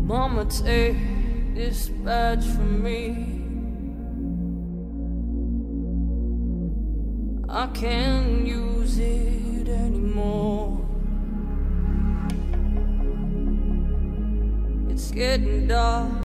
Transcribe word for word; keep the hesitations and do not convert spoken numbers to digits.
Mama, take this badge from me. I can't use it anymore. It's getting dark.